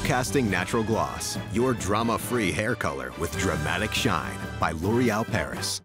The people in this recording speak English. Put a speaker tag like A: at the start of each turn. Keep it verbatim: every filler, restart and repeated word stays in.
A: Casting Natural Gloss, your drama-free hair color with dramatic shine by L'Oreal Paris.